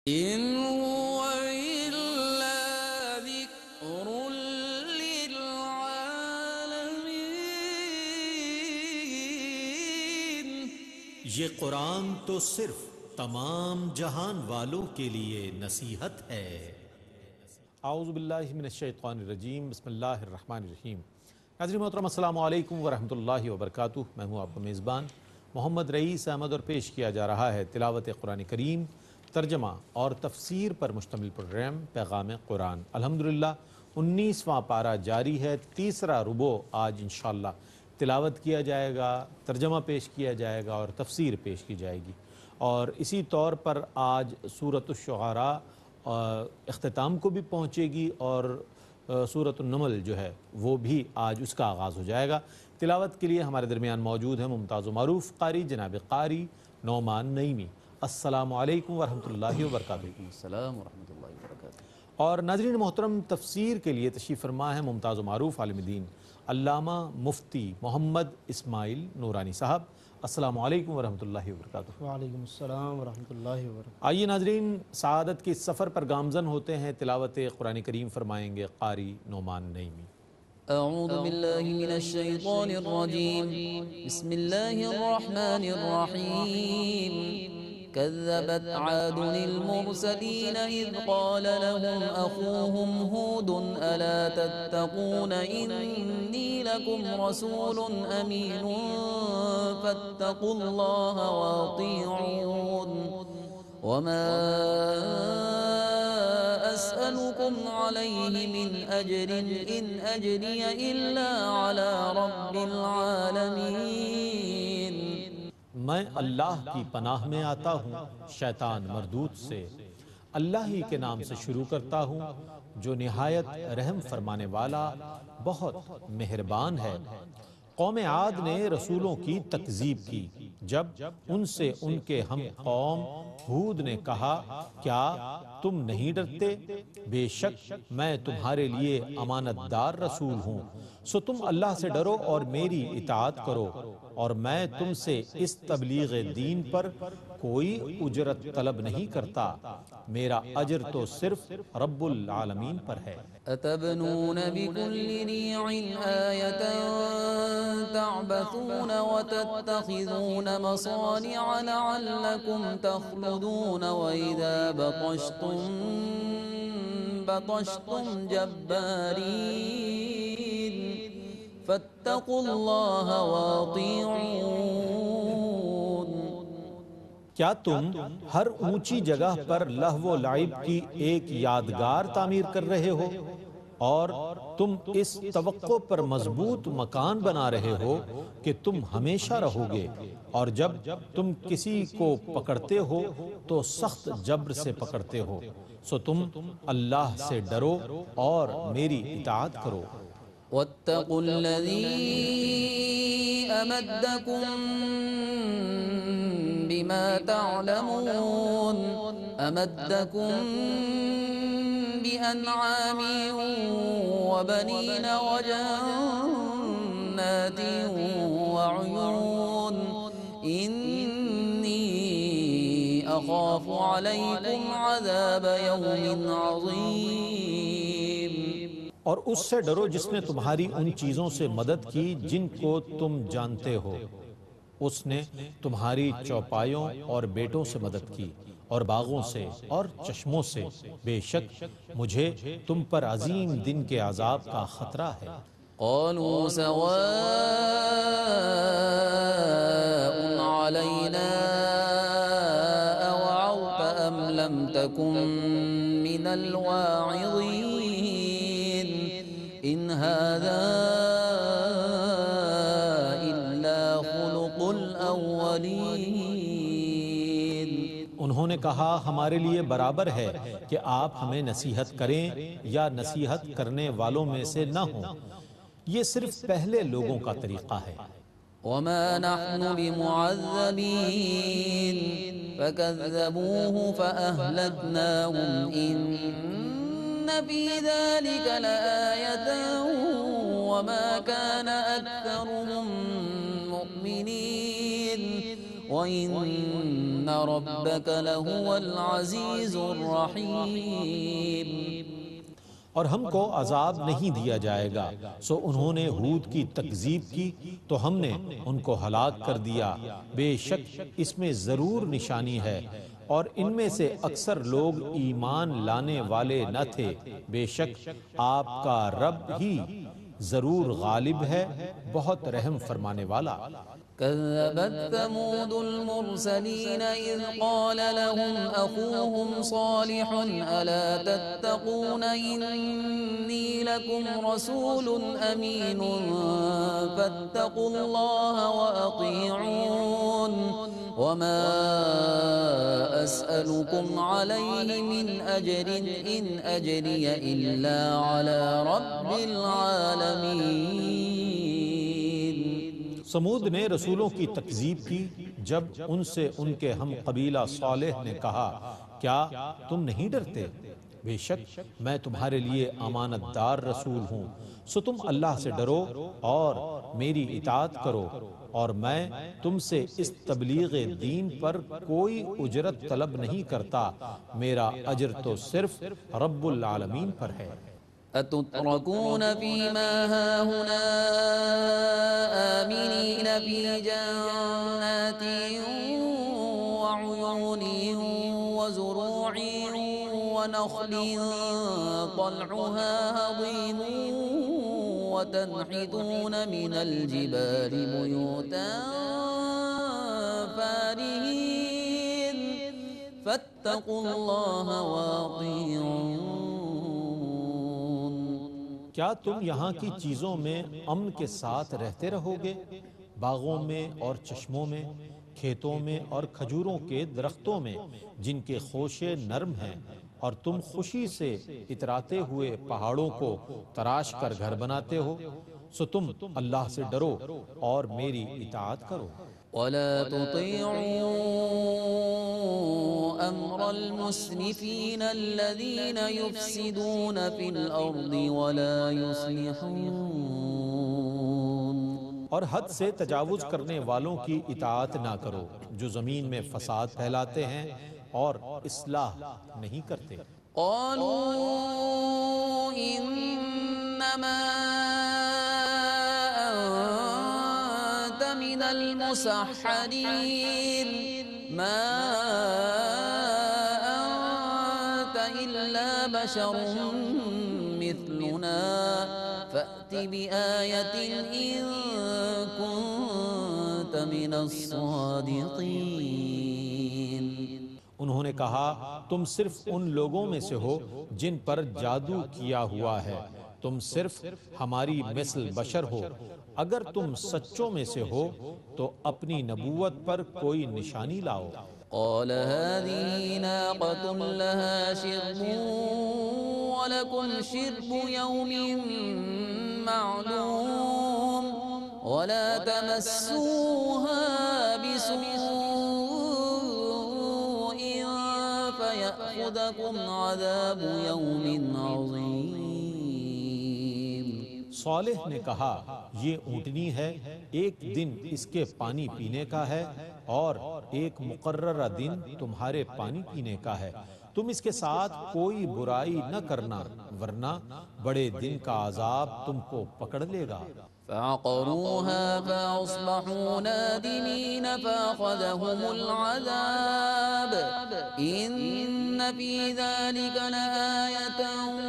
إن هو إلا ذكر للعالمين. یہ قرآن تو صرف تمام جہان والوں کے لیے نصیحت ہے۔ اعوذ باللہ من الشیطان الرجیم، بسم اللہ الرحمن الرحیم۔ ناظرین محترم، السلام علیکم ورحمۃ اللہ وبرکاتہ۔ میں ہوں آپ کا میزبان محمد رئیس احمد، اور پیش کیا جا رہا ہے تلاوت قرآن کریم، ترجمہ اور تفسیر پر مشتمل پروگرام پیغام قرآن۔ الحمدللہ 19واں پارہ جاری ہے، تیسرا ربع آج انشاءاللہ تلاوت کیا جائے گا، ترجمہ پیش کیا جائے گا اور تفسیر پیش کی جائے گی۔ اور اسی طور پر آج سورۃ الشعراء اختتام کو بھی پہنچے گی، اور سورۃ النمل جو ہے وہ بھی آج اس کا آغاز ہو جائے گا۔ تلاوت کے لیے ہمارے درمیان موجود ہیں ممتاز و معروف قاری جناب قاری نعمان نعیمی۔ السلام علیکم ورحمۃ اللہ وبرکاتہ۔ السلام ورحمۃ اللہ وبرکاتہ۔ اور ناظرین محترم، تفسیر کے لیے تشریف فرما ہے ممتاز و معروف عالم دین علامہ مفتی محمد اسماعیل نورانی صاحب۔ السلام علیکم ورحمۃ اللہ وبرکاتہ۔ وعلیکم السلام ورحمۃ اللہ وبرکاتہ۔ آئیے ناظرین، سعادت کے سفر پر گامزن ہوتے ہیں، تلاوت قرآن کریم فرمائیں گے قاری نعمان نعیمی۔ أعوذ بالله من الشيطان الرجيم. بسم الله الرحمن الرحيم. كذبت عاد المرسلين إذ قال لهم أخوهم هود ألا تتقون إني لكم رسول أمين فاتقوا الله وأطيعون وما أسألكم عليه من أجر إن أجري إلا على رب العالمين. میں اللہ کی پناہ میں آتا ہوں شیطان مردود سے۔ اللہ ہی کے نام سے شروع کرتا ہوں جو نہایت رحم فرمانے والا بہت مہربان ہے۔ قوم عاد نے رسولوں کی تکذیب کی جب ان سے ان کے ہم قوم ہود نے کہا کیا تم نہیں ڈرتے؟ بے شک میں تمہارے لیے امانت دار رسول ہوں، سو تم اللہ سے ڈرو اور میری اطاعت کرو، اور میں تم سے اس تبلیغ دین پر کوئی اجرت طلب نہیں کرتا، میرا اجر تو صرف رب العالمین پر ہے۔ أتبنون بكل ريع آية تعبثون وتتخذون مصانع لعلكم تخلدون وإذا بطشتم جبارين فاتقوا الله وأطيعون. کیا تم ہر اونچی جگہ پر لہو و لعب کی ایک یادگار تعمیر کر رہے ہو، اور تم اس توقع پر مضبوط مکان بنا رہے ہو کہ تم ہمیشہ رہو گے، اور جب تم کسی کو پکڑتے ہو تو سخت جبر سے پکڑتے ہو، سو تم اللہ سے ڈرو اور میری اطاعت کرو۔ واتقوا الذي أمدكم بما تعلمون أمدكم بأنعام وبنين وجنات وعيون إني أخاف عليكم عذاب يوم عظيم. اور اس سے ڈرو جس نے تمہاری ان چیزوں سے مدد کی جن کو تم جانتے ہو، اس نے تمہاری چوپایوں اور بیٹوں سے مدد کی، اور باغوں سے اور چشموں سے، بے شک مجھے تم پر عظیم دن کے عذاب کا خطرہ ہے۔ قالوا سواء علينا أوعظت أم لم تكن من الواعظين إن هذا إلا خلق الأولين. انہوں نے کہا ہمارے لیے برابر ہے کہ آپ ہمیں نصیحت کریں یا نصیحت کرنے والوں میں سے نہ ہوں، یہ صرف پہلے لوگوں کا طریقہ ہے۔ وما نحن بمعذبين فكذبوه فأهلكناهم إن في ذلك لآية وما كان أكثرهم مؤمنين وإن ربك لهو العزيز الرحيم. اور ہم کو عذاب نہیں دیا جائے گا، سو انہوں نے ہود کی تکذیب کی تو ہم نے ان کو ہلاک کر دیا، بے شک اس میں ضرور نشانی ہے، اور ان میں سے اکثر لوگ ایمان لانے والے نہ تھے، بے شک آپ کا رب ہی ضرور غالب ہے، بہت رحم فرمانے والا۔ كذبت ثمود المرسلين إذ قال لهم أخوهم صالح ألا تتقون إني لكم رسول أمين فاتقوا الله وأطيعون وما أسألكم عليه من أجر إن أجري إلا على رب العالمين۔ سمود نے رسولوں کی تکذیب کی جب ان سے ان کے ہم قبیلہ صالح نے کہا کیا تم نہیں ڈرتے؟ بے شک میں تمہارے لیے امانت دار رسول ہوں، سو تم اللہ سے ڈرو اور میری اطاعت کرو، اور میں تم سے اس تبلیغ دین پر کوئی اجرت طلب نہیں کرتا، میرا اجر تو صرف رب العالمین پر ہے۔ أتتركون فيما هاهنا آمنين في جنات وعيون وزروع ونخل طلعها هضيم وتنحتون من الجبال بيوتا فارهين فاتقوا الله وأطيعون۔ کیا تم یہاں کی چیزوں میں امن کے ساتھ رہتے رہو گے؟ باغوں میں اور چشموں میں، کھیتوں میں اور کھجوروں کے درختوں میں جن کے خوشے نرم ہیں، اور تم خوشی سے اتراتے ہوئے پہاڑوں کو تراش کر گھر بناتے ہو، سو تم اللہ سے ڈرو اور میری اطاعت کرو۔ ولا تطيعوا أمر المسرفين الذين يفسدون في الأرض ولا يصلحون۔ اور حد سے تجاوز کرنے والوں کی اطاعت نہ کرو جو زمین میں فساد پھیلاتے ہیں اور اصلاح نہیں کرتے۔ قالوا إنما أنت من المسحرين ما أنت إلا بشر مثلنا فأت بآية إن كنت من الصادقين۔ انہوں نے کہا تم صرف ان لوگوں میں سے ہو جن پر جادو کیا ہوا ہے، تم صرف ہماری مثل بشر ہو، اگر تم سچوں میں سے ہو تو اپنی نبوت پر کوئی نشانی لاؤ۔ قال هذه ناقة لها شرب ولكم شرب يوم معلوم ولا تمسوها بسوء فيأخذكم عذاب يوم عظيم۔ صالح نے کہا یہ اونٹنی ہے، ایک دن اس کے پانی پینے کا ہے اور ایک مقررہ دن تمہارے پانی پینے کا ہے، تم اس کے ساتھ کوئی برائی نہ کرنا ورنہ بڑے دن کا عذاب تم کو پکڑ لے گا۔ فعقروها فأصبحوا نادمين فأخذهم العذاب إن في ذلك لآية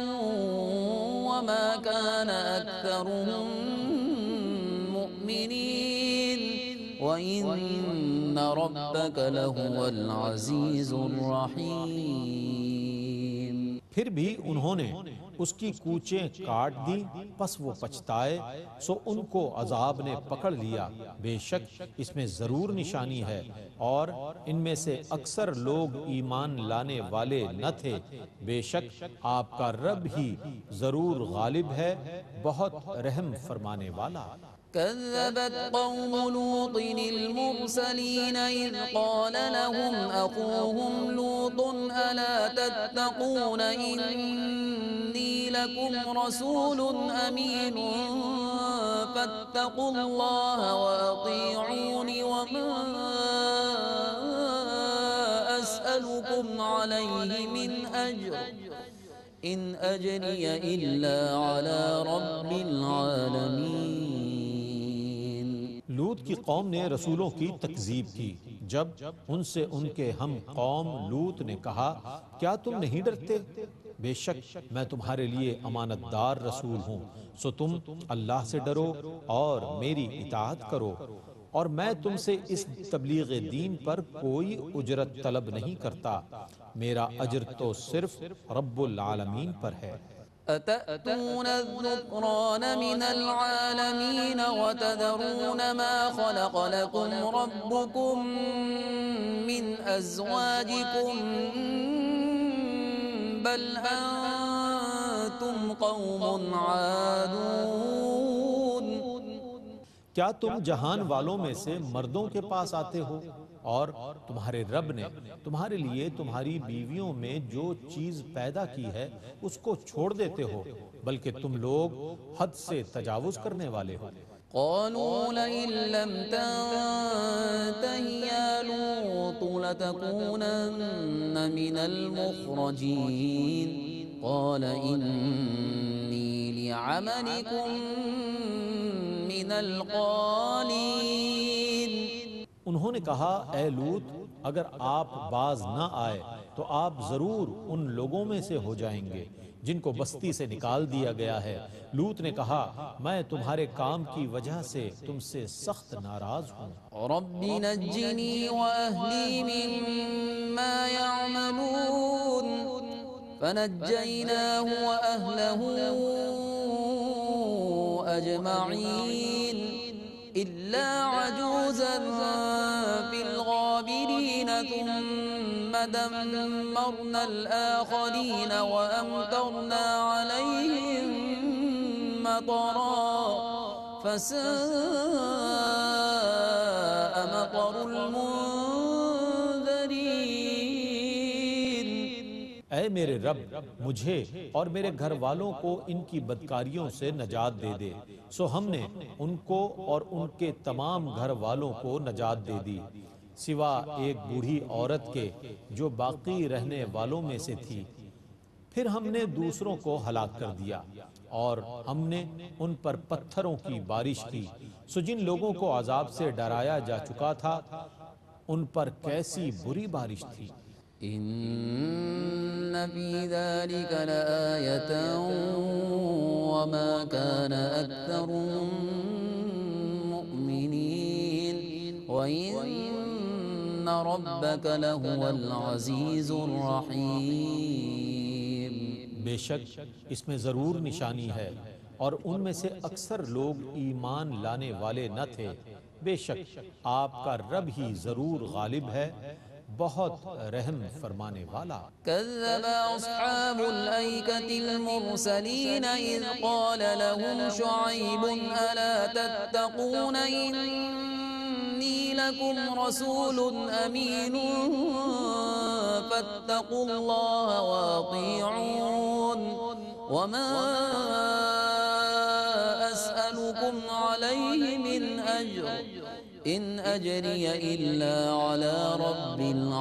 وما كان أكثرهم مؤمنين وإن ربك لهو العزيز الرحيم۔ پھر بھی انہوں نے اس کی کوچیں کاٹ دی، پس وہ پچھتائے، سو ان کو عذاب نے پکڑ لیا، بے شک اس میں ضرور نشانی ہے، اور ان میں سے اکثر لوگ ایمان لانے والے نہ تھے، بے شک آپ کا رب ہی ضرور غالب ہے، بہت رحم فرمانے والا۔ كذبت قوم لوط المرسلين إذ قال لهم أخوهم لوط ألا تتقون إني لكم رسول أمين فاتقوا الله وأطيعون وما أسألكم عليه من أجر إن أجري إلا على رب العالمين. لوط کی قوم نے رسولوں کی تکذیب کی جب ان سے ان کے ہم قوم لوط نے کہا کیا تم نہیں ڈرتے؟ بے شک میں تمہارے لیے امانت دار رسول ہوں، سو تم اللہ سے ڈرو اور میری اطاعت کرو، اور میں تم سے اس تبلیغ دین پر کوئی اجرت طلب نہیں کرتا، میرا اجر تو صرف رب العالمین پر ہے۔ أتأتون الذكران من العالمين وتذرون ما خلق لكم ربكم من أزواجكم بل أنتم قوم عادون. کیا تم جہان والوں میں سے مردوں کے پاس آتے ہو اور تمہارے رب نے تمہارے لیے تمہاری بیویوں میں جو چیز پیدا کی ہے اس کو چھوڑ دیتے ہو، بلکہ تم لوگ حد سے تجاوز کرنے والے ہو۔ قالوا لئن لم تنته يا لوط لتكونن من المخرجين قال إني لعملكم من القالين. انہوں نے کہا اے لوط اگر آپ باز نہ آئے تو آپ ضرور ان لوگوں میں سے ہو جائیں گے جن کو بستی سے نکال دیا گیا ہے۔ لوط نے کہا میں تمہارے کام کی وجہ سے تم سے سخت ناراض ہوں۔ رب نجنی وأهلی مما يعملون فنجیناه وأهله أجمعین إلا عجوزا في الغابرين ثم دمرنا الآخرين وأمطرنا عليهم مطرا فساء مطر المنذرين. اے میرے رب مجھے اور میرے گھر والوں کو ان کی بدکاریوں سے نجات دے دے، سو ہم نے ان کو اور ان کے تمام گھر والوں کو نجات دے دی سوا ایک بوڑھی عورت کے جو باقی رہنے والوں میں سے تھی۔ پھر ہم نے دوسروں کو ہلاک کر دیا اور ہم نے ان پر پتھروں کی بارش کی، سو جن لوگوں کو عذاب سے ڈرایا جا چکا تھا ان پر کیسی بری بارش تھی۔ إن في ذلك لآية وما كان أكثرهم مؤمنين وإن ربك لهو العزيز الرحيم. بے شک اس میں ضرور نشانی ہے اور ان میں سے اکثر لوگ ایمان لانے والے نہ تھے، بے شک آپ کا رب ہی ضرور غالب ہے، بہت رحم فرمانے والا۔ كذب أصحاب الأيكة المرسلين إذ قال لهم شعيب ألا تتقون إني لكم رسول أمين فاتقوا الله وأطيعون وما أسألكم عليه من أجر إن أجري إلا على رب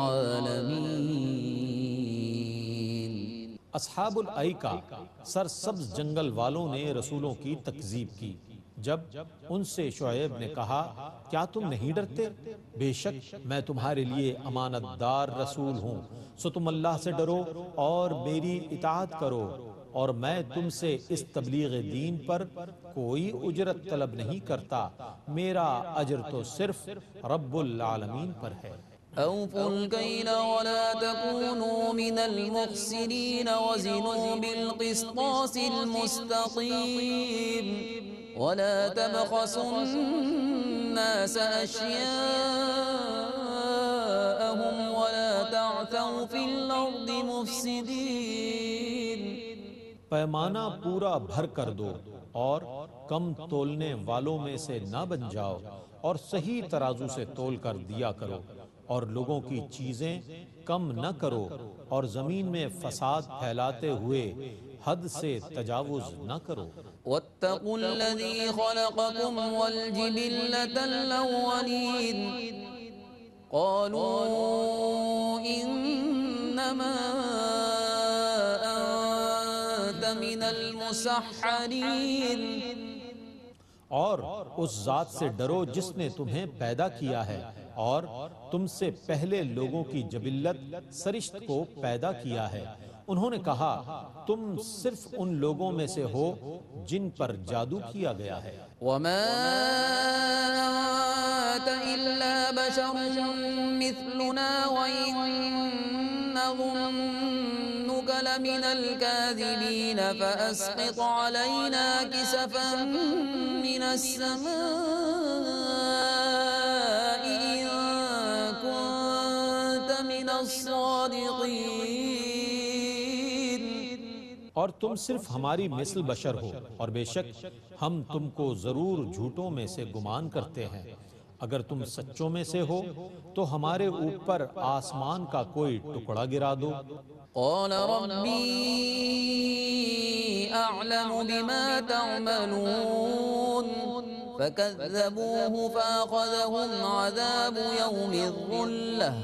العالمين. اصحاب الائکہ سرسبز جنگل والوں نے رسولوں کی تکذیب کی جب ان سے شعیب نے کہا کیا تم نہیں ڈرتے؟ بے شک میں تمہارے لیے امانت دار رسول ہوں، سو تم اللہ سے ڈرو اور میری اطاعت کرو، اور میں تم سے اس تبلیغ دین پر کوئی اجرت طلب نہیں کرتا، میرا اجر تو صرف رب العالمین پر ہے۔ أوفوا الكيل ولا تكونوا من المخسرين وزنوا بالقسطاس المستقيم ولا تبخسوا الناس أشياءهم ولا تعثوا في الأرض مفسدين. پیمانہ پورا بھر کر دو اور کم تولنے والوں میں سے نہ بن جاؤ، اور صحیح ترازو سے تول کر دیا کرو، اور لوگوں کی چیزیں کم نہ کرو، اور زمین میں فساد پھیلاتے ہوئے حد سے تجاوز نہ کرو۔ واتقوا الذي خلقكم والجبلة الأولين قالوا إن إنما أنت من المسحرين اور اس ذات سے ڈرو جس نے تمہیں پیدا کیا ہے اور تم سے پہلے لوگوں کی جبلت سرشت کو پیدا کیا ہے۔ انہوں نے کہا تم صرف ان لوگوں میں سے ہو جن پر جادو کیا گیا ہے۔ وما أنت إلا بشر مثلنا وإن نظنك لمن الكاذبين فأسقط علينا كسفا من السماء إن كنت من الصادقين۔ اور تم صرف ہماری مثل بشر ہو اور بے شک ہم تم کو ضرور جھوٹوں میں سے گمان کرتے ہیں، اگر تم سچوں میں سے ہو تو ہمارے اوپر آسمان کا کوئی ٹکڑا گرا دو۔ قال ربي أعلم بما تعملون فكذبوه فأخذهم عذاب يوم الظلة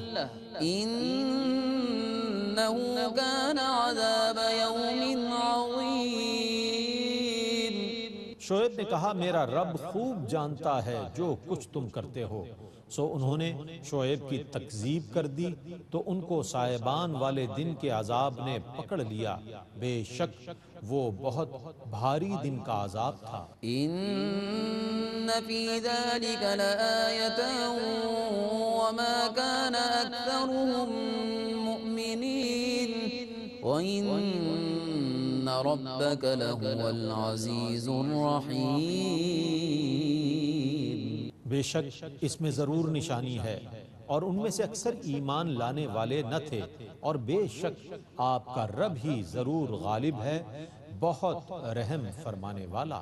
إنه كان عذاب يوم عظيم۔ شعیب نے کہا میرا رب خوب جانتا ہے جو کچھ تم کرتے ہو، سو انہوں نے شعیب کی تکذیب کر دی تو ان کو سائبان والے دن کے عذاب نے پکڑ لیا، بے شک وہ بہت بھاری دن کا عذاب تھا۔ إن في ذلك لآية وما كان أكثرهم مؤمنين وإن ربك لهو العزيز الرحيم۔ بے شک اس میں ضرور نشانی ہے اور ان میں سے اکثر ایمان لانے والے نہ تھے، اور بے شک آپ کا رب ہی ضرور غالب ہے، بہت رحم فرمانے والا۔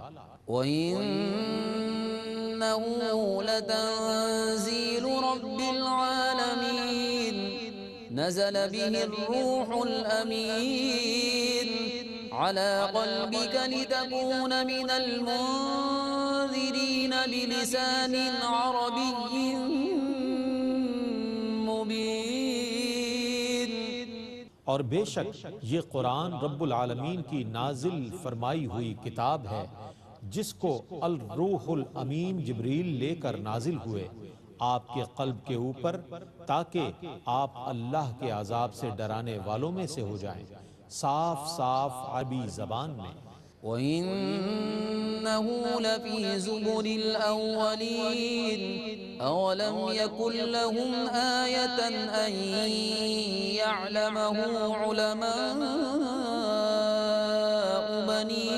وَإِنَّهُ لَتَنزِيلُ رَبِّ الْعَالَمِينَ نَزَلَ بِهِ الرُّوحُ الْأَمِينُ عَلَى قَلْبِكَ لِتَكُونَ مِنَ الْمُنذِرِينَ بِلِسَانٍ عَرَبِيٍّ مُبِينٍ۔ اور بے شک یہ قرآن رب العالمین کی نازل فرمائی ہوئی کتاب ہے جس کو الروح الامین جبریل لے کر نازل ہوئے آپ کے قلب کے اوپر، تاکہ آپ اللہ کے عذاب سے ڈرانے والوں میں سے ہو جائیں، صاف صاف عربی زبان میں۔ وَإِنَّهُ لَفِي زُبُرِ الْأَوَّلِينَ أَوَلَمْ يَكُنْ لَهُمْ آيَةً أَنْ يَعْلَمَهُ عُلَمَاءُ بَنِي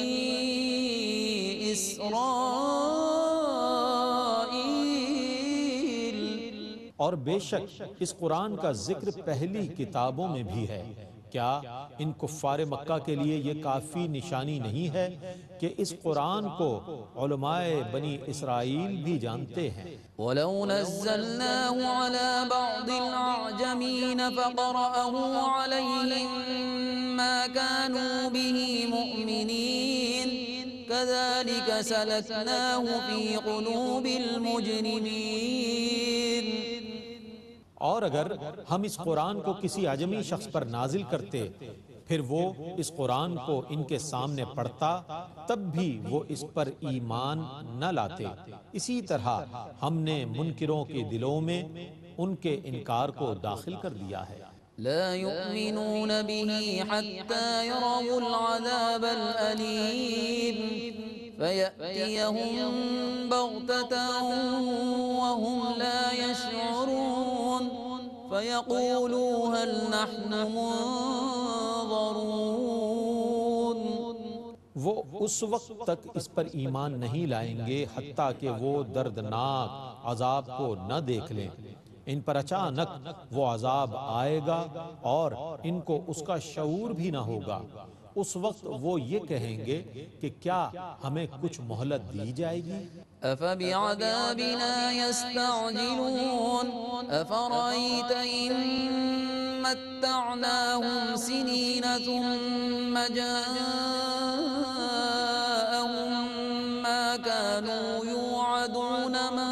إِسْرَائِيلَ۔ اور بے شک اس قرآن کا ذکر پہلی کتابوں میں بھی ہے، کیا ان کفار مکہ کے لیے یہ کافی نشانی نہیں ہے کہ اس قرآن کو علماء بنی اسرائیل بھی جانتے ہیں؟ وَلَوْ نَزَّلْنَاهُ عَلَى بَعْضِ الْأَعْجَمِينَ فَقَرَأَهُ عَلَيْهِمْ مَا كَانُوا بِهِ مُؤْمِنِينَ كَذَلِكَ سَلَكْنَاهُ فِي قُلُوبِ الْمُجْرِمِينَ۔ اور اگر ہم اس قرآن کو کسی عجمی شخص پر نازل کرتے پھر وہ اس قرآن کو ان کے سامنے پڑھتا تب بھی وہ اس پر ایمان نہ لاتے، اسی طرح ہم نے منکروں کے دلوں میں ان کے انکار کو داخل کر دیا ہے۔ لا يؤمنون به حتى يروا العذاب الأليم فيأتيهم بغتة وهم لا يشعرون فيقولوا هل نحن منظرون۔ وہ اس وقت تک اس پر ایمان نہیں لائیں گے حتیٰ کہ وہ دردناک عذاب کو نہ دیکھ لیں، ان پر اچانک وہ عذاب آئے گا اور ان کو اس کا شعور بھی نہ ہوگا، اس وقت وہ یہ کہیں گے کہ کیا ہمیں کچھ مہلت دی جائے گی؟ أَفَبِعَذَابِنَا يَسْتَعْجِلُونَ أَفَرَأَيْتَ إِن مَّتَّعْنَاهُمْ سِنِينَ ثُمَّ جَاءَهُم مَّا كَانُوا يُوعَدُونَ مَا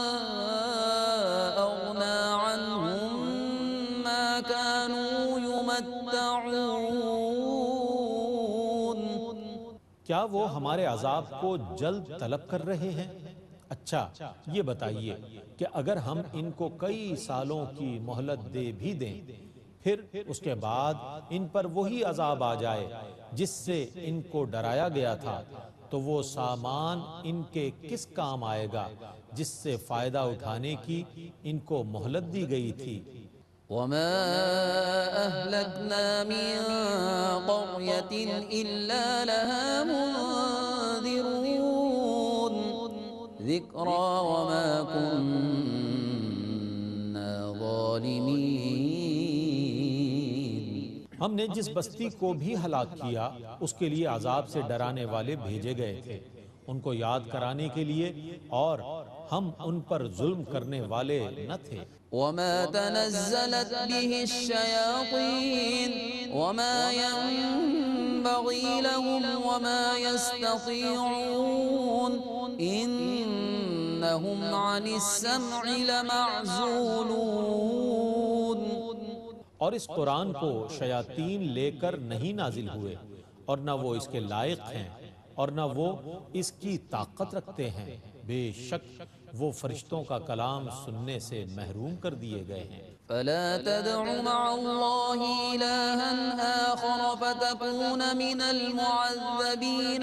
أَغْنَىٰ عَنْهُم مَّا كَانُوا يُمَتِّعُونَ کیا وہ ہمارے عذاب کو جلد طلب کر رہے ہیں؟ اچھا یہ بتائیے کہ اگر ہم ان کو کئی سالوں کی مہلت دے بھی دیں، پھر اس کے بعد ان پر وہی عذاب آ جائے جس سے ان کو ڈرایا گیا تھا، تو وہ سامان ان کے کس کام آئے گا جس سے فائدہ اٹھانے کی ان کو مہلت دی گئی تھی؟ وما أهلكنا من قرية إلا لها منذرون ذكرى وما كنا ظالمين۔ ہم نے جس بستی کو بھی ہلاک کیا اس کے لیے عذاب سے ڈرانے والے بھیجے گئے تھے، ان کو یاد کرانے کے لیے، اور ہم ان پر ظلم کرنے والے نہ تھے۔ وما تنزلت به الشياطين وما ينبغي لهم وما يستطيعون إنهم عن السمع لمعزولون۔ اور اس قرآن کو شیاطین لے کر نہیں نازل ہوئے، اور نہ وہ اس کے لائق ہیں، اور نہ وہ اس کی طاقت رکھتے ہیں، بے شک وہ فرشتوں کا کلام سننے سے محروم کر دیے گئے ہیں۔ فلا تدع مع الله إلها آخر فتكون من المعذبين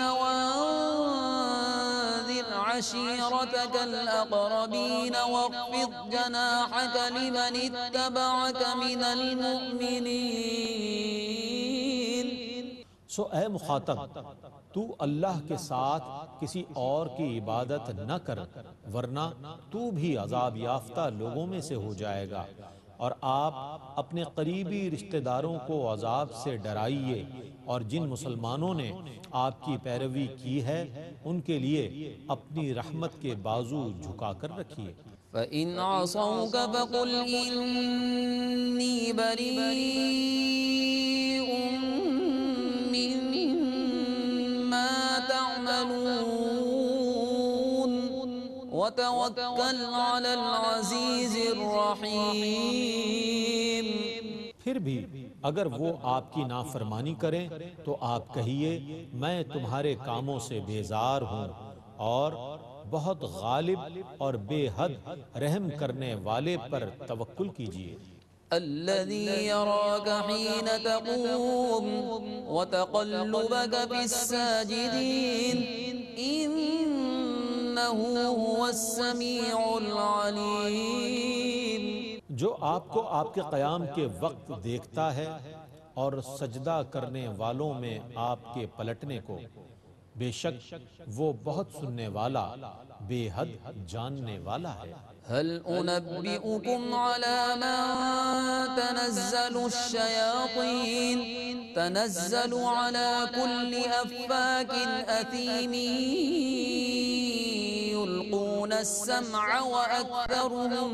وانذر عشيرتك الأقربين واخفض جناحك لمن اتبعك من المؤمنين۔ سو اے مخاطب، تو اللہ کے ساتھ کسی اور کی عبادت نہ کر، ورنہ تو بھی عذاب یافتہ لوگوں میں سے ہو جائے گا، اور آپ اپنے قریبی رشتہ داروں کو عذاب سے ڈرائیے، اور جن مسلمانوں نے آپ کی پیروی کی ہے ان کے لیے اپنی رحمت کے بازو جھکا کر رکھیے۔ فَإِنْ عَصَوْكَ فَقُلْ إِنِّي بَرِيءٌ مِّمَّا تَعْمَلُونَ وَتَوَكَّلْ عَلَى الْعَزِيزِ الرَّحِيمِ۔ پھر بھی اگر وہ آپ کی نافرمانی کریں تو آپ کہیے میں تمہارے کاموں سے بیزار ہوں، اور بہت غالب اور بے حد رحم کرنے والے پر توکل کیجیے۔ الذي يراك حين تقوم وتقلبك في الساجدين إنه هو السميع العليم۔ جو آپ کو آپ کے قیام کے وقت دیکھتا ہے اور سجدہ کرنے والوں میں آپ کے پلٹنے کو، بے شک وہ بہت سننے والا، بے حد جاننے والا ہے۔ هل أنبئكم على من تنزل الشياطين تنزل على كل أفاك أثيم يلقون السمع وأكثرهم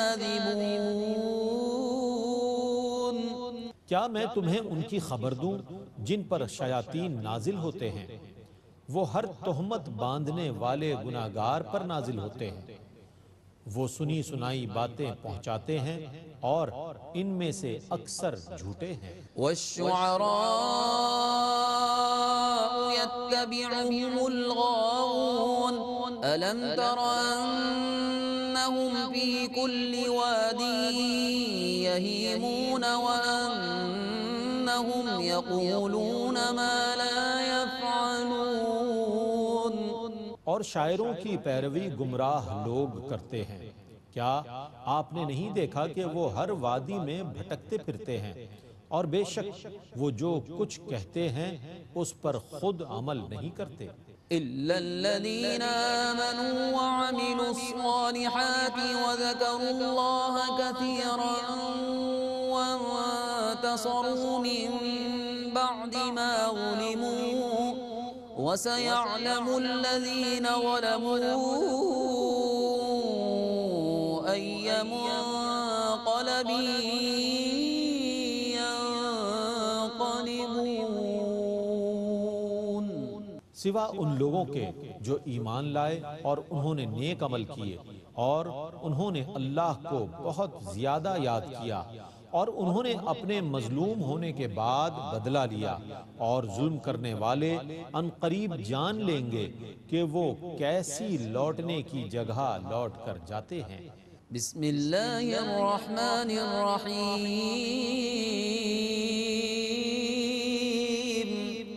كاذبون۔ کیا میں تمہیں ان کی خبر دوں جن پر شیاطین نازل ہوتے ہیں؟ وہ ہر تہمت باندھنے والے گناہگار پر نازل ہوتے ہیں، وہ سنی سنائی باتیں پہنچاتے ہیں اور ان میں سے اکثر جھوٹے ہیں۔ والشعراء يتبعهم الغاوون ألم تر أنهم في كل واد يهيمون وأنهم يقولون ما لا يفعلون۔ اور شاعروں کی پیروی گمراہ لوگ کرتے ہیں، کیا آپ نے نہیں دیکھا کہ وہ ہر وادی میں بھٹکتے پھرتے ہیں، اور بے شک وہ جو کچھ کہتے ہیں اس پر خود عمل نہیں کرتے۔ إلا الذين آمنوا وعملوا الصالحات وذكروا الله كثيرا وانتصروا من بعد ما ظلموا وسيعلم الذين ظلموا أي منقلب ينقلبون۔ سوا ان لوگوں کے جو ایمان لائے اور انہوں نے نیک عمل کیے اور انہوں نے اللہ کو بہت زیادہ یاد کیا اور انہوں نے اپنے مظلوم ہونے کے بعد بدلہ لیا، اور ظلم کرنے والے ان قریب جان لیں گے کہ وہ کیسی لوٹنے کی جگہ لوٹ کر جاتے ہیں۔ بسم اللہ الرحمن الرحیم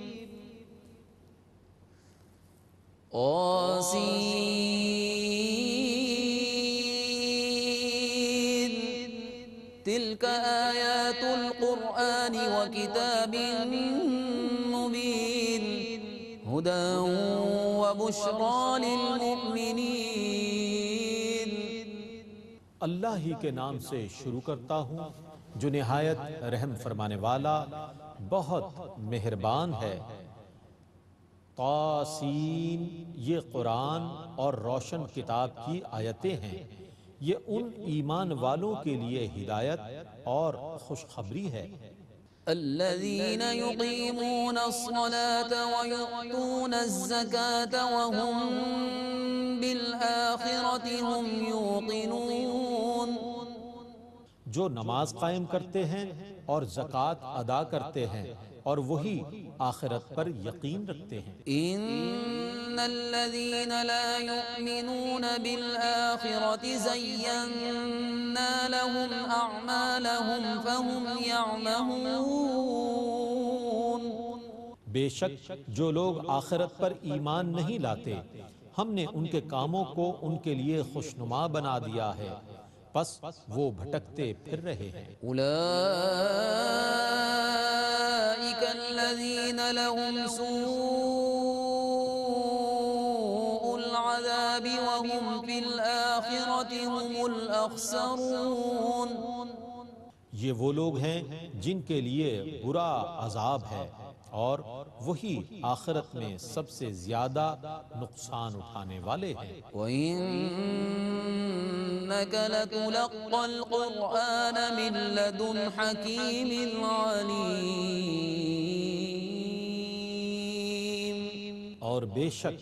قاسین تلک آیات القرآن وکتاب مبین ہدی وبشری للمؤمنین۔ اللہ ہی کے نام سے شروع کرتا ہوں جو نہایت رحم فرمانے والا بہت مہربان ہے۔ طاسین، یہ قرآن اور روشن کتاب کی آیتیں ہیں، یہ ان ایمان والوں کے لیے ہدایت اور خوشخبری ہے۔ الذين يقيمون الصلاة ويؤتون الزكاة وهم بالآخرة هم يوقنون، جو نماز قائم کرتے ہیں اور زکوٰۃ ادا کرتے ہیں اور وہی آخرت پر یقین رکھتے ہیں۔ إن الذين لا يؤمنون بالآخرة زينا لهم أعمالهم فهم يعمهون، بے شک جو لوگ آخرت پر ایمان نہیں لاتے ہم نے ان کے کاموں کو ان کے لیے خوشنما بنا دیا ہے، پس وہ بھٹکتے پھر رہے ہیں۔ أولئك الذين لهم سوء العذاب وهم في الآخرة هم الأخسرون، یہ وہ لوگ ہیں جن کے لیے برا عذاب ہے اور وہی آخرت میں سب سے زیادہ نقصان اٹھانے والے ہیں۔ وَإِنَّكَ لَتُلَقَّى الْقُرْآنَ مِن لَّدُنْ حَكِيمٍ عَلِيمٍ، اور بے شک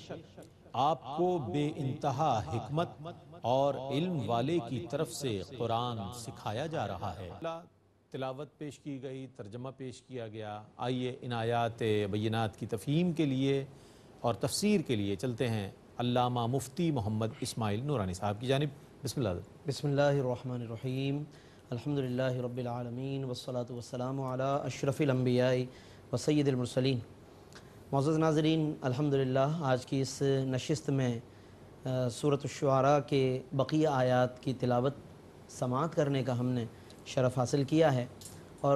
آپ کو بے انتہا حکمت اور علم والے کی طرف سے قرآن سکھایا جا رہا ہے۔ تلاوت پیش کی گئی، ترجمہ پیش کیا گیا۔ آئیے ان آیات بینات کی تفہیم کے لیے اور تفسیر کے لیے چلتے ہیں علامہ مفتی محمد اسماعیل نورانی صاحب کی جانب۔ بسم اللہ۔ بسم اللہ الرحمن الرحیم، الحمدللہ رب العالمین والصلاة والسلام علی اشرف الانبیاء وسید المرسلین۔ معزز ناظرین، الحمدللہ آج کی اس نشست میں سورۃ الشعراء کے بقیہ آیات کی تلاوت سماعت کرنے کا ہم نے شرف حاصل کیا ہے، اور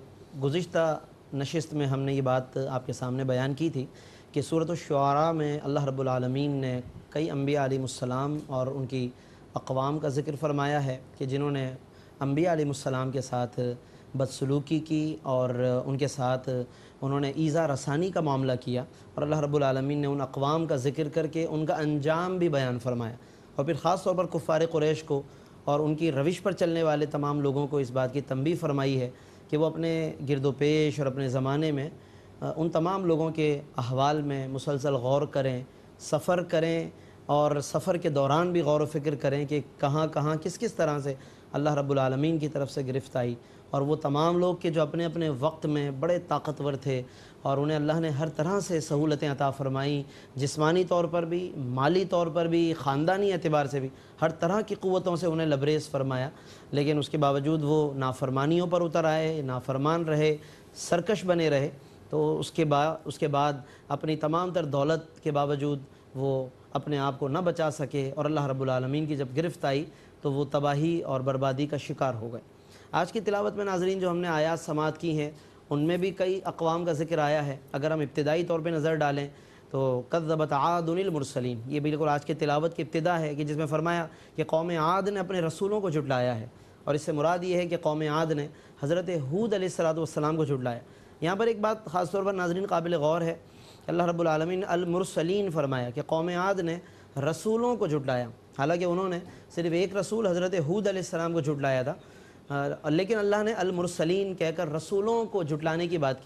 گزشتہ نشست میں ہم نے یہ بات آپ کے سامنے بیان کی تھی کہ سورۃ الشعراء میں اللہ رب العالمین نے کئی انبیاء علیہ السلام اور ان کی اقوام کا ذکر فرمایا ہے کہ جنہوں نے انبیاء علیہ السلام کے ساتھ بدسلوکی کی اور ان کے ساتھ انہوں نے ایذا رسانی کا معاملہ کیا، اور اللہ رب العالمین نے ان اقوام کا ذکر کر کے ان کا انجام بھی بیان فرمایا، اور پھر خاص طور پر کفار قریش کو اور ان کی روش پر چلنے والے تمام لوگوں کو اس بات کی تنبیہ فرمائی ہے کہ وہ اپنے گرد و پیش اور اپنے زمانے میں ان تمام لوگوں کے احوال میں مسلسل غور کریں، سفر کریں، اور سفر کے دوران بھی غور و فکر کریں کہ کہاں کہاں کس کس طرح سے اللہ رب العالمین کی طرف سے گرفت آئی، اور وہ تمام لوگ کہ جو اپنے اپنے وقت میں بڑے طاقتور تھے اور انہیں اللہ نے ہر طرح سے سہولتیں عطا فرمائیں، جسمانی طور پر بھی، مالی طور پر بھی، خاندانی اعتبار سے بھی ہر طرح کی قوتوں سے انہیں لبریز فرمایا، لیکن اس کے باوجود وہ نافرمانیوں پر اتر آئے، نافرمان رہے، سرکش بنے رہے، تو اس کے بعد اپنی تمام تر دولت کے باوجود وہ اپنے آپ کو نہ بچا سکے، اور اللہ رب العالمین کی جب گرفت آئی تو وہ تباہی اور بربادی کا شکار ہو گئے۔ آج کی تلاوت میں ناظرین جو ہم نے آیات سماعت کی ہیں ان میں بھی کئی اقوام کا ذکر آیا ہے۔ اگر ہم ابتدائی طور پہ نظر ڈالیں تو کذبت عاد المرسلین، یہ بالکل آج کی تلاوت کی ابتدا ہے کہ جس میں فرمایا کہ قوم عاد نے اپنے رسولوں کو جھٹلایا ہے، اور اس سے مراد یہ ہے کہ قوم عاد نے حضرت ہود علیہ السلام کو جھٹلایا۔ یہاں پر ایک بات خاص طور پر ناظرین قابل غور ہے، اللہ رب العالمین نے المرسلین فرمایا کہ قوم عاد نے رسولوں کو جھٹلایا، حالانکہ انہوں نے صرف ایک رسول حضرت ہود علیہ السلام کو جھٹلایا تھا، لیکن اللہ نے المرسلین کہہ کر رسولوں کو جھٹلانے کی بات کی ہے۔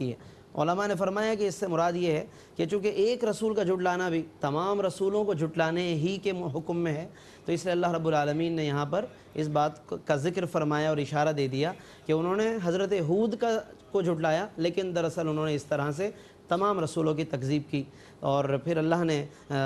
علماء نے فرمایا کہ اس سے مراد یہ ہے کہ چونکہ ایک رسول کا جھٹلانا بھی تمام رسولوں کو جھٹلانے ہی کے حکم میں ہے، تو اس لیے اللہ رب العالمین نے یہاں پر اس بات کا ذکر فرمایا اور اشارہ دے دیا کہ انہوں نے حضرت ہود کو جھٹلایا، لیکن دراصل انہوں نے اس طرح سے تمام رسولوں کی تکذیب کی۔ اور پھر اللہ نے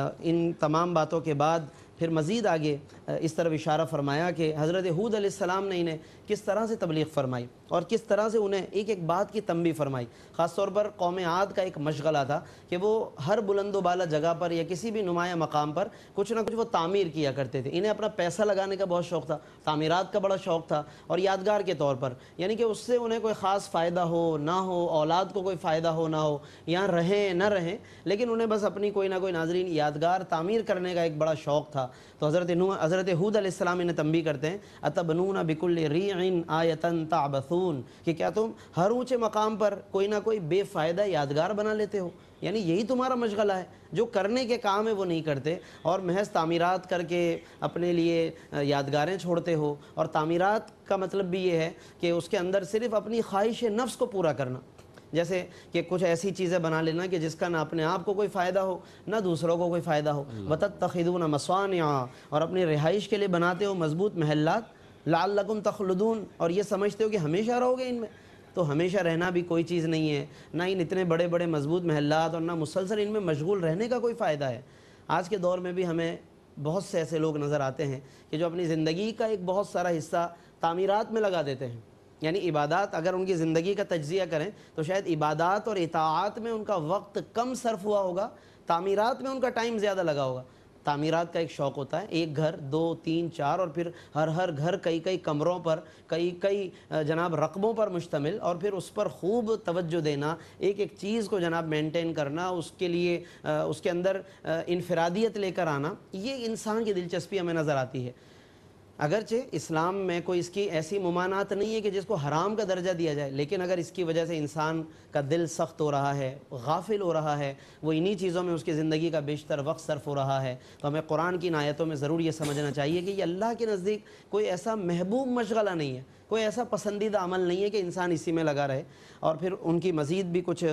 ان تمام باتوں کے بعد پھر مزید آگے اس طرف اشارہ فرمایا کہ حضرت ہود علیہ السلام نے انہیں کس طرح سے تبلیغ فرمائی اور کس طرح سے انہیں ایک ایک بات کی تنبیہ فرمائی۔ خاص طور پر قوم عاد کا ایک مشغلہ تھا کہ وہ ہر بلند و بالا جگہ پر یا کسی بھی نمایاں مقام پر کچھ نہ کچھ وہ تعمیر کیا کرتے تھے۔ انہیں اپنا پیسہ لگانے کا بہت شوق تھا، تعمیرات کا بڑا شوق تھا، اور یادگار کے طور پر یعنی کہ اس سے انہیں کوئی خاص فائدہ ہو نہ ہو، اولاد کو کوئی فائدہ ہو نہ ہو، یہاں رہیں نہ رہیں، لیکن انہیں بس اپنی کوئی نہ کوئی ناظرین یادگار تعمیر کرنے کا ایک بڑا شوق تھا۔ تو حضرت ہود علیہ السلام انہیں تنبیہ کرتے ہیں، اتبنون بکل ریع آیۃ تعبثون، کہ کیا تم ہر اونچے مقام پر کوئی نہ کوئی بے فائدہ یادگار بنا لیتے ہو؟ یعنی یہی تمہارا مشغلہ ہے، جو کرنے کے کام ہے وہ نہیں کرتے اور محض تعمیرات کر کے اپنے لیے یادگاریں چھوڑتے ہو۔ اور تعمیرات کا مطلب بھی یہ ہے کہ اس کے اندر صرف اپنی خواہش نفس کو پورا کرنا، جیسے کہ کچھ ایسی چیزیں بنا لینا کہ جس کا نہ اپنے آپ کو کوئی فائدہ ہو نہ دوسروں کو کوئی فائدہ ہو۔ وَتَتَّخِذُونَ مَصَانِعَ، اور اپنی رہائش کے لیے بناتے ہو مضبوط محلات، لَعَلَّكُمْ تَخْلُدُونَ، اور یہ سمجھتے ہو کہ ہمیشہ رہو گے ان میں۔ تو ہمیشہ رہنا بھی کوئی چیز نہیں ہے، نہ ان اتنے بڑے بڑے مضبوط محلات اور نہ مسلسل ان میں مشغول رہنے کا کوئی فائدہ ہے۔ آج کے دور میں بھی ہمیں بہت سے ایسے لوگ نظر آتے ہیں کہ جو اپنی زندگی کا ایک بہت سارا حصہ تعمیرات میں لگا دیتے ہیں۔ یعنی عبادات اگر ان کی زندگی کا تجزیہ کریں تو شاید عبادات اور اطاعات میں ان کا وقت کم صرف ہوا ہوگا، تعمیرات میں ان کا ٹائم زیادہ لگا ہوگا۔ تعمیرات کا ایک شوق ہوتا ہے، ایک گھر، دو، تین، چار، اور پھر ہر گھر کئی کمروں پر، کئی جناب رقبوں پر مشتمل، اور پھر اس پر خوب توجہ دینا، ایک ایک چیز کو جناب مینٹین کرنا، اس کے لیے اس کے اندر انفرادیت لے کر آنا، یہ انسان کی دلچسپی ہمیں نظر آتی ہے۔ اگرچہ اسلام میں کوئی اس کی ایسی ممانعت نہیں ہے کہ جس کو حرام کا درجہ دیا جائے، لیکن اگر اس کی وجہ سے انسان کا دل سخت ہو رہا ہے، غافل ہو رہا ہے، وہ انہی چیزوں میں اس کی زندگی کا بیشتر وقت صرف ہو رہا ہے، تو ہمیں قرآن کی ان آیتوں میں ضرور یہ سمجھنا چاہیے کہ یہ اللہ کے نزدیک کوئی ایسا محبوب مشغلہ نہیں ہے، کوئی ایسا پسندیدہ عمل نہیں ہے کہ انسان اسی میں لگا رہے۔ اور پھر ان کی مزید بھی کچھ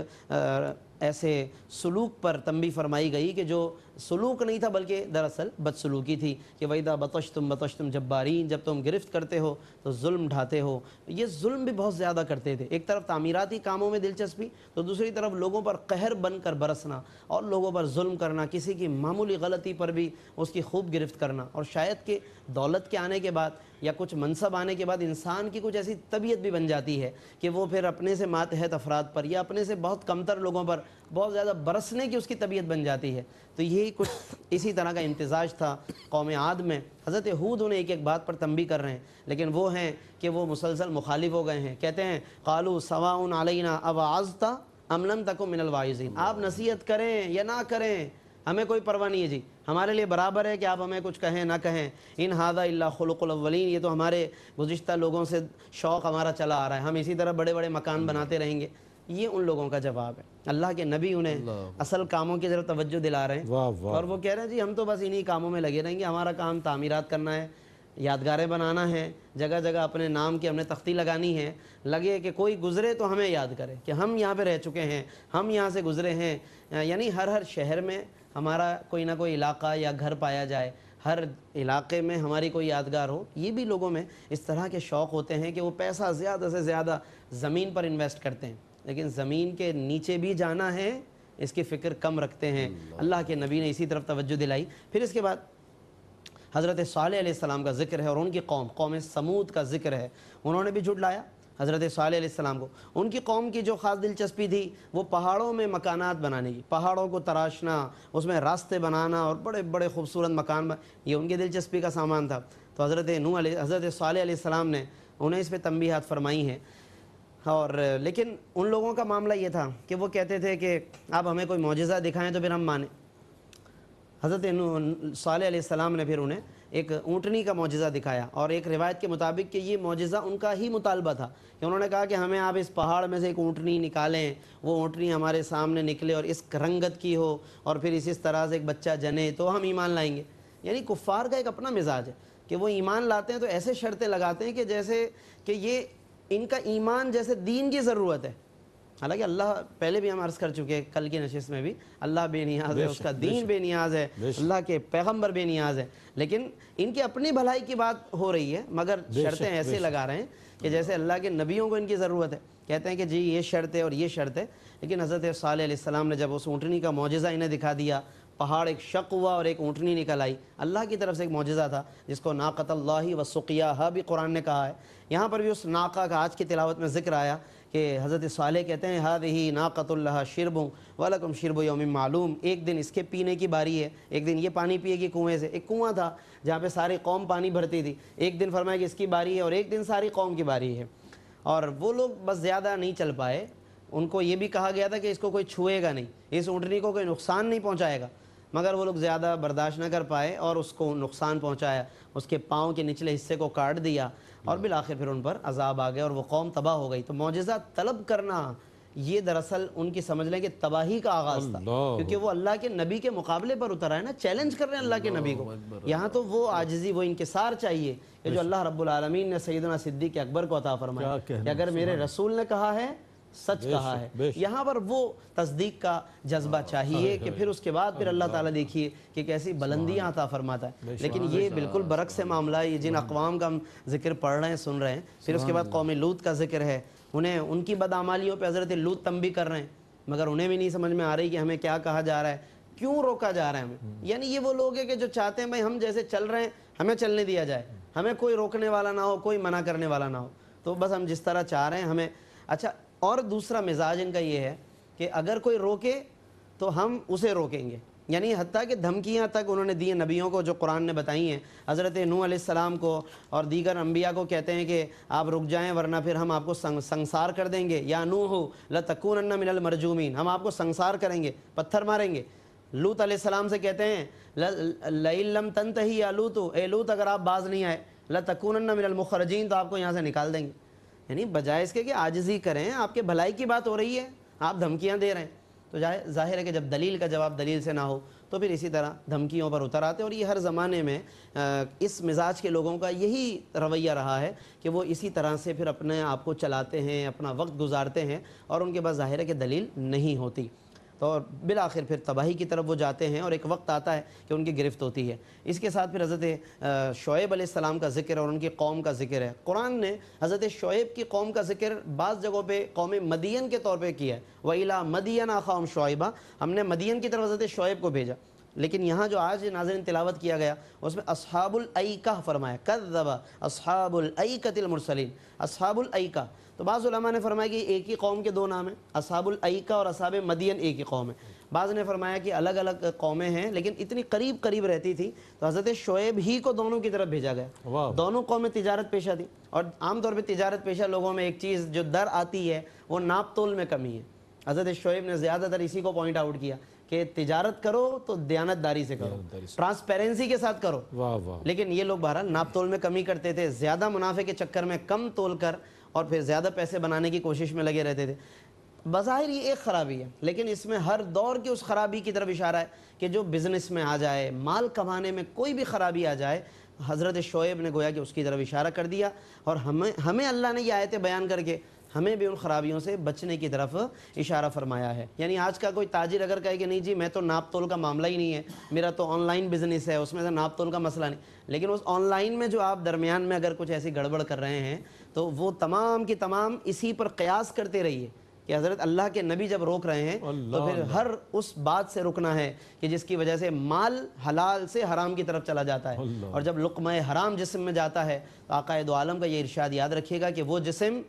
ایسے سلوک پر تنبیہ فرمائی گئی کہ جو سلوک نہیں تھا بلکہ دراصل بدسلوکی تھی، کہ وَإِذَا بَطَشْتُمْ بَطَشْتُمْ جَبَّارِينَ، جب تم گرفت کرتے ہو تو ظلم ڈھاتے ہو۔ یہ ظلم بھی بہت زیادہ کرتے تھے، ایک طرف تعمیراتی کاموں میں دلچسپی تو دوسری طرف لوگوں پر قہر بن کر برسنا اور لوگوں پر ظلم کرنا، کسی کی معمولی غلطی پر بھی اس کی خوب گرفت کرنا۔ اور شاید کہ دولت کے آنے کے بعد یا کچھ منصب آنے کے بعد انسان کی کچھ ایسی طبیعت بھی بن جاتی ہے کہ وہ پھر اپنے سے ماتحت افراد پر یا اپنے سے بہت کمتر لوگوں پر بہت زیادہ برسنے کی اس کی طبیعت بن جاتی ہے۔ تو یہی کچھ اسی طرح کا امتزاج تھا قوم عاد میں۔ حضرت ہود انہیں ایک ایک بات پر تنبیہ کر رہے ہیں، لیکن وہ ہیں کہ وہ مسلسل مخالف ہو گئے ہیں۔ کہتے ہیں قالوا سواء علینا اوعظت ام لم تکن من الواعظین، آپ نصیحت کریں یا نہ کریں ہمیں کوئی پرواہ نہیں ہے جی، ہمارے لیے برابر ہے کہ آپ ہمیں کچھ کہیں نہ کہیں۔ ان ھذا الا خلق الاولین، یہ تو ہمارے گزشتہ لوگوں سے شوق ہمارا چلا آ رہا ہے، ہم اسی طرح بڑے بڑے مکان بناتے رہیں گے۔ یہ ان لوگوں کا جواب ہے۔ اللہ کے نبی انہیں اصل کاموں کی طرف توجہ دلا رہے ہیں، اور وہ کہہ رہے ہیں جی ہم تو بس انہی کاموں میں لگے رہیں گے، ہمارا کام تعمیرات کرنا ہے، یادگاریں بنانا ہے، جگہ جگہ اپنے نام کی ہم نے تختی لگانی ہے، لگے کہ کوئی گزرے تو ہمیں یاد کرے کہ ہم یہاں پہ رہ چکے ہیں، ہم یہاں سے گزرے ہیں۔ یعنی ہر شہر میں ہمارا کوئی نہ کوئی علاقہ یا گھر پایا جائے، ہر علاقے میں ہماری کوئی یادگار ہو۔ یہ بھی لوگوں میں اس طرح کے شوق ہوتے ہیں کہ وہ پیسہ زیادہ سے زیادہ زمین پر انویسٹ کرتے ہیں، لیکن زمین کے نیچے بھی جانا ہے اس کی فکر کم رکھتے ہیں۔ اللہ کے نبی نے اسی طرف توجہ دلائی۔ پھر اس کے بعد حضرت صالح علیہ السلام کا ذکر ہے اور ان کی قوم سمود کا ذکر ہے۔ انہوں نے بھی جھٹلایا حضرت صالح علیہ السلام کو۔ ان کی قوم کی جو خاص دلچسپی تھی وہ پہاڑوں میں مکانات بنانے کی، پہاڑوں کو تراشنا، اس میں راستے بنانا اور بڑے بڑے خوبصورت مکان یہ ان کی دلچسپی کا سامان تھا۔ تو حضرت صالح علیہ السلام نے انہیں اس پہ تنبیہات فرمائی ہیں۔ اور لیکن ان لوگوں کا معاملہ یہ تھا کہ وہ کہتے تھے کہ آپ ہمیں کوئی معجزہ دکھائیں تو پھر ہم مانیں۔ حضرت صالح علیہ السلام نے پھر انہیں ایک اونٹنی کا معجزہ دکھایا، اور ایک روایت کے مطابق کہ یہ معجزہ ان کا ہی مطالبہ تھا کہ انہوں نے کہا کہ ہمیں آپ اس پہاڑ میں سے ایک اونٹنی نکالیں، وہ اونٹنی ہمارے سامنے نکلے اور اس رنگت کی ہو اور پھر اس طرح سے ایک بچہ جنے تو ہم ایمان لائیں گے۔ یعنی کفار کا ایک اپنا مزاج ہے کہ وہ ایمان لاتے ہیں تو ایسے شرطیں لگاتے ہیں کہ جیسے کہ یہ ان کا ایمان جیسے دین کی ضرورت ہے، حالانکہ اللہ پہلے بھی ہم عرض کر چکے کل کی نشست میں بھی، اللہ بے نیاز ہے، اس کا دین بے نیاز ہے، اللہ کے پیغمبر بے نیاز ہے، لیکن ان کی اپنی بھلائی کی بات ہو رہی ہے، مگر شرطیں ایسے لگا رہے ہیں کہ جیسے اللہ کے نبیوں کو ان کی ضرورت ہے. کہتے ہیں کہ جی یہ شرط ہے اور یہ شرط ہے، لیکن حضرت صالح علیہ السلام نے جب اس اونٹنی کا معجزہ انہیں دکھا دیا، پہاڑ ایک شق ہوا اور ایک اونٹنی نکل آئی، اللہ کی طرف سے ایک معجزہ تھا جس کو ناقۃ اللہ و سقیاہا بھی قرآن نے کہا ہے. یہاں پر بھی اس ناقہ کا آج کی تلاوت میں ذکر آیا کہ حضرت صالح کہتے ہیں ہذہ ناقۃ لہا شرب ولکم شرب یوم معلوم، ایک دن اس کے پینے کی باری ہے، ایک دن یہ پانی پیے گی کنویں سے. ایک کنواں تھا جہاں پہ ساری قوم پانی بھرتی تھی، ایک دن فرمایا کہ اس کی باری ہے اور ایک دن ساری قوم کی باری ہے. اور وہ لوگ بس زیادہ نہیں چل پائے، ان کو یہ بھی کہا گیا تھا کہ اس کو کوئی چھوئے گا نہیں، اس اونٹنی کو کوئی نقصان نہیں پہنچائے گا، مگر وہ لوگ زیادہ برداشت نہ کر پائے اور اس کو نقصان پہنچایا، اس کے پاؤں کے نچلے حصے کو کاٹ دیا اور بالآخر پھر ان پر عذاب آ گیا اور وہ قوم تباہ ہو گئی. تو معجزہ طلب کرنا یہ دراصل ان کی سمجھ لیں کہ تباہی کا آغاز تھا، کیونکہ وہ اللہ کے نبی کے مقابلے پر اتر آئے نا، چیلنج کر رہے ہیں اللہ کے نبی کو. یہاں تو وہ عاجزی، وہ انکسار چاہیے کہ جو اللہ رب العالمین نے سیدنا صدیق اکبر کو عطا فرمایا کہ اگر میرے رسول نے کہا ہے سچ کہا ہے. یہاں پر وہ تصدیق کا جذبہ چاہیے کہ پھر اس کے بعد پھر اللہ تعالیٰ دیکھیے کہ کیسی بلندیاں عطا فرماتا ہے. لیکن یہ بالکل برعکس معاملہ ہے. یہ جن اقوام کا ہم ذکر پڑھ رہے ہیں، سن رہے ہیں، پھر اس کے بعد قوم لوط کا ذکر ہے، انہیں ان کی بدعمالیوں پہ حضرت لوط تنبیہ کر رہے ہیں، مگر انہیں بھی نہیں سمجھ میں آ رہی کہ ہمیں کیا کہا جا رہا ہے، کیوں روکا جا رہا ہے ہمیں. یعنی یہ وہ لوگ ہیں کہ جو چاہتے ہیں بھائی ہم جیسے چل رہے ہیں ہمیں چلنے دیا جائے، ہمیں کوئی روکنے والا نہ ہو، کوئی منع کرنے والا نہ ہو، تو بس ہم جس طرح چاہ رہے ہیں ہمیں. اچھا، اور دوسرا مزاج ان کا یہ ہے کہ اگر کوئی روکے تو ہم اسے روکیں گے. یعنی حتیٰ کہ دھمکیاں تک انہوں نے دی ہیں نبیوں کو جو قرآن نے بتائی ہیں. حضرت نوح علیہ السلام کو اور دیگر انبیاء کو کہتے ہیں کہ آپ رک جائیں ورنہ پھر ہم آپ کو سنسار کر دیں گے. یا نوح لتکونن من المرجومین، ہم آپ کو سنسار کریں گے، پتھر ماریں گے. لوط علیہ السلام سے کہتے ہیں لئن لم تنتہی یا لوط، اے لوط اگر آپ باز نہیں آئے، لتکونن من المخرجین، تو آپ کو یہاں سے نکال دیں گے. یعنی بجائے اس کے کہ عاجزی کریں، آپ کے بھلائی کی بات ہو رہی ہے، آپ دھمکیاں دے رہے ہیں. تو ظاہر ہے کہ جب دلیل کا جواب دلیل سے نہ ہو تو پھر اسی طرح دھمکیوں پر اتر آتے. اور یہ ہر زمانے میں اس مزاج کے لوگوں کا یہی رویہ رہا ہے کہ وہ اسی طرح سے پھر اپنے آپ کو چلاتے ہیں، اپنا وقت گزارتے ہیں اور ان کے پاس ظاہر ہے کہ دلیل نہیں ہوتی. تو بالآخر پھر تباہی کی طرف وہ جاتے ہیں اور ایک وقت آتا ہے کہ ان کی گرفت ہوتی ہے. اس کے ساتھ پھر حضرت شعیب علیہ السلام کا ذکر اور ان کی قوم کا ذکر ہے. قرآن نے حضرت شعیب کی قوم کا ذکر بعض جگہوں پہ قوم مدین کے طور پہ کیا ہے. وَإِلَىٰ مَدْيَنَ أَخَاهُمْ شُعَيْبًا، ہم نے مدین کی طرف حضرت شعیب کو بھیجا. لیکن یہاں جو آج ناظرین تلاوت کیا گیا اس میں اصحاب الایکہ فرمایا، کذب اصحاب الایکۃ المرسلین، اصحاب الایکہ. تو بعض علماء نے فرمایا کہ ایک ہی قوم کے دو نام ہیں، اصحاب الایکہ اور اصحاب مدین ایک ہی قوم ہے. بعض نے فرمایا کہ الگ الگ قومیں ہیں لیکن اتنی قریب قریب رہتی تھی تو حضرت شعیب ہی کو دونوں کی طرف بھیجا گیا. دونوں قومیں تجارت پیشہ تھی اور عام طور پہ تجارت پیشہ لوگوں میں ایک چیز جو در آتی ہے وہ ناپ تول میں کمی ہے. حضرت شعیب نے زیادہ تر اسی کو پوائنٹ آؤٹ کیا کہ تجارت کرو تو دیانت داری سے کرو، ٹرانسپیرنسی کے ساتھ کرو. لیکن یہ لوگ بہرحال ناپ تول میں کمی کرتے تھے، زیادہ منافع کے چکر میں کم تول کر اور پھر زیادہ پیسے بنانے کی کوشش میں لگے رہتے تھے. بظاہر یہ ایک خرابی ہے لیکن اس میں ہر دور کی اس خرابی کی طرف اشارہ ہے کہ جو بزنس میں آ جائے، مال کمانے میں کوئی بھی خرابی آ جائے، حضرت شعیب نے گویا کہ اس کی طرف اشارہ کر دیا. اور ہمیں اللہ نے یہ آیتیں بیان کر کے ہمیں بھی ان خرابیوں سے بچنے کی طرف اشارہ فرمایا ہے. یعنی آج کا کوئی تاجر اگر کہے کہ نہیں جی میں تو ناپ تول کا معاملہ ہی نہیں ہے، میرا تو آن لائن بزنس ہے، اس میں سے ناپ تول کا مسئلہ نہیں، لیکن اس آن لائن میں جو آپ درمیان میں اگر کچھ ایسی گڑبڑ کر رہے ہیں تو وہ تمام کی تمام اسی پر قیاس کرتے رہیے کہ حضرت اللہ کے نبی جب روک رہے ہیں تو پھر ہر اس بات سے رکنا ہے کہ جس کی وجہ سے مال حلال سے حرام کی طرف چلا جاتا ہے. اور جب لقمہ حرام جسم میں جاتا ہے تو آقا دو عالم کا یہ ارشاد یاد رکھیے گا کہ وہ جسم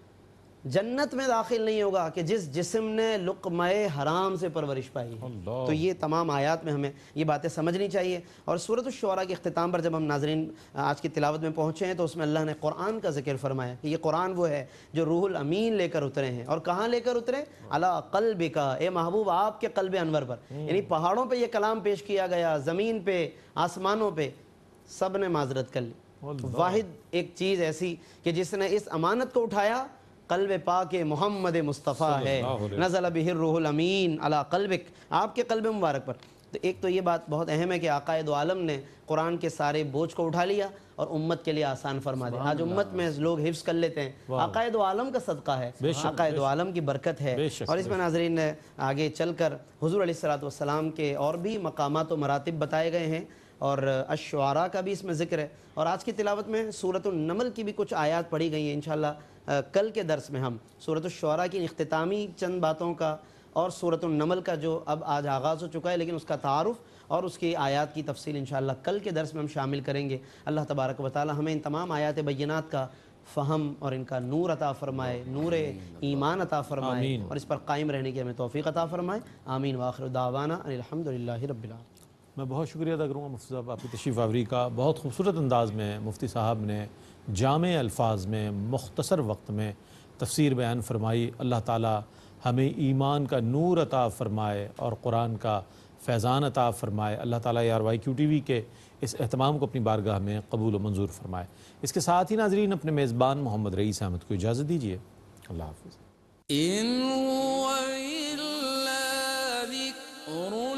جنت میں داخل نہیں ہوگا کہ جس جسم نے لقمہ حرام سے پرورش پائی ہے. تو یہ تمام آیات میں ہمیں یہ باتیں سمجھنی چاہیے. اور سورۃ الشعراء کے اختتام پر جب ہم ناظرین آج کی تلاوت میں پہنچے ہیں تو اس میں اللہ نے قرآن کا ذکر فرمایا کہ یہ قرآن وہ ہے جو روح الامین لے کر اترے ہیں. اور کہاں لے کر اترے؟ علی قلبک، اے محبوب آپ کے قلب انور پر. یعنی پہاڑوں پہ یہ کلام پیش کیا گیا، زمین پہ، آسمانوں پہ، سب نے معذرت کر لی. واحد ایک چیز ایسی کہ جس نے اس امانت کو اٹھایا، قلب پاک محمد مصطفیٰ ہے. نزل بہ الروح الامین علی قلبک، آپ کے قلب مبارک پر. تو ایک تو یہ بات بہت اہم ہے کہ آقا دو عالم نے قرآن کے سارے بوجھ کو اٹھا لیا اور امت کے لیے آسان فرما دیا. آج امت میں لوگ حفظ کر لیتے ہیں, آقا دو عالم کا صدقہ ہے, آقا دو عالم کی برکت ہے. اور اس میں ناظرین آگے چل کر حضور علیہ السلام کے اور بھی مقامات و مراتب بتائے گئے ہیں, اور الشعراء کا بھی اس میں ذکر ہے. اور آج کی تلاوت میں سورۃ النمل کی بھی کچھ آیات پڑھی گئی ہیں. انشاءاللہ کل کے درس میں ہم سورۃ الشعراء کی اختتامی چند باتوں کا اور سورۃ النمل کا جو اب آج آغاز ہو چکا ہے لیکن اس کا تعارف اور اس کی آیات کی تفصیل انشاءاللہ کل کے درس میں ہم شامل کریں گے. اللہ تبارک و تعالی ہمیں ان تمام آیات بینات کا فہم اور ان کا نور عطا فرمائے, نور ایمان عطا فرمائے, اور اس پر قائم رہنے کی ہمیں توفیق عطا فرمائے. آمین. وآخر دعوانا ان الحمدللہ رب العالمین. میں بہت شکریہ ادا کروں گا مفتی صاحب آپ کی تشریف آوری کا. بہت خوبصورت انداز میں مفتی صاحب نے جامع الفاظ میں مختصر وقت میں تفسیر بیان فرمائی. اللہ تعالی ہمیں ایمان کا نور عطا فرمائے اور قرآن کا فیضان عطا فرمائے. اللہ تعالیٰ ARY QTV کے اس اہتمام کو اپنی بارگاہ میں قبول و منظور فرمائے. اس کے ساتھ ہی ناظرین اپنے میزبان محمد رئیس احمد کو اجازت دیجیے. اللہ حافظ. إن هو إلا ذكر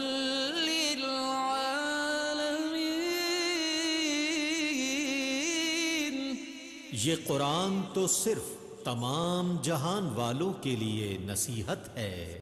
للعالمين. یہ قرآن تو صرف تمام جہان والوں کے لیے نصیحت ہے.